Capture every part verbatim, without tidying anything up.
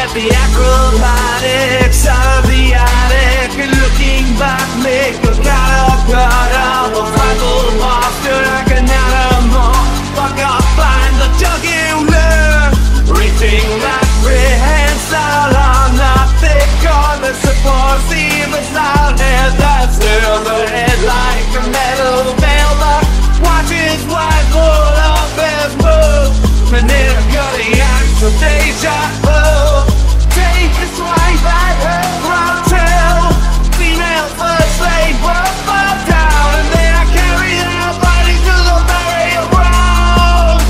Get the acrobatics out of the attic, and looking back, make a cut of a fragile monster like an animal. Fuck off, find the jugular, reaching that prehensile on the thick on the support, see the loud head that's still the head like a metal mailbox. Watch his wife pull up his move, and then a cutting act of deja vu. Take his wife at her hotel, female first slave will fall down, and then I carry her body to the burial ground.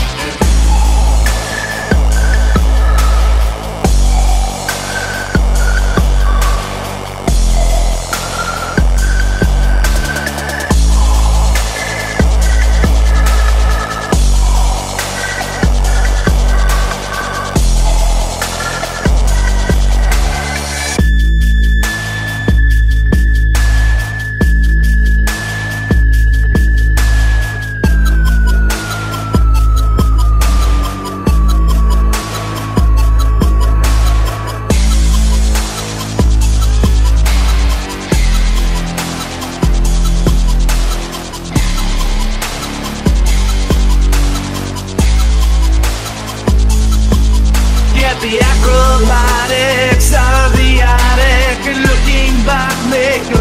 The acrobatics out of the attic, and looking back, make a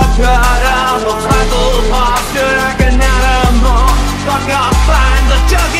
cut of a fragile monster like an animal. Fuck off, find the jug.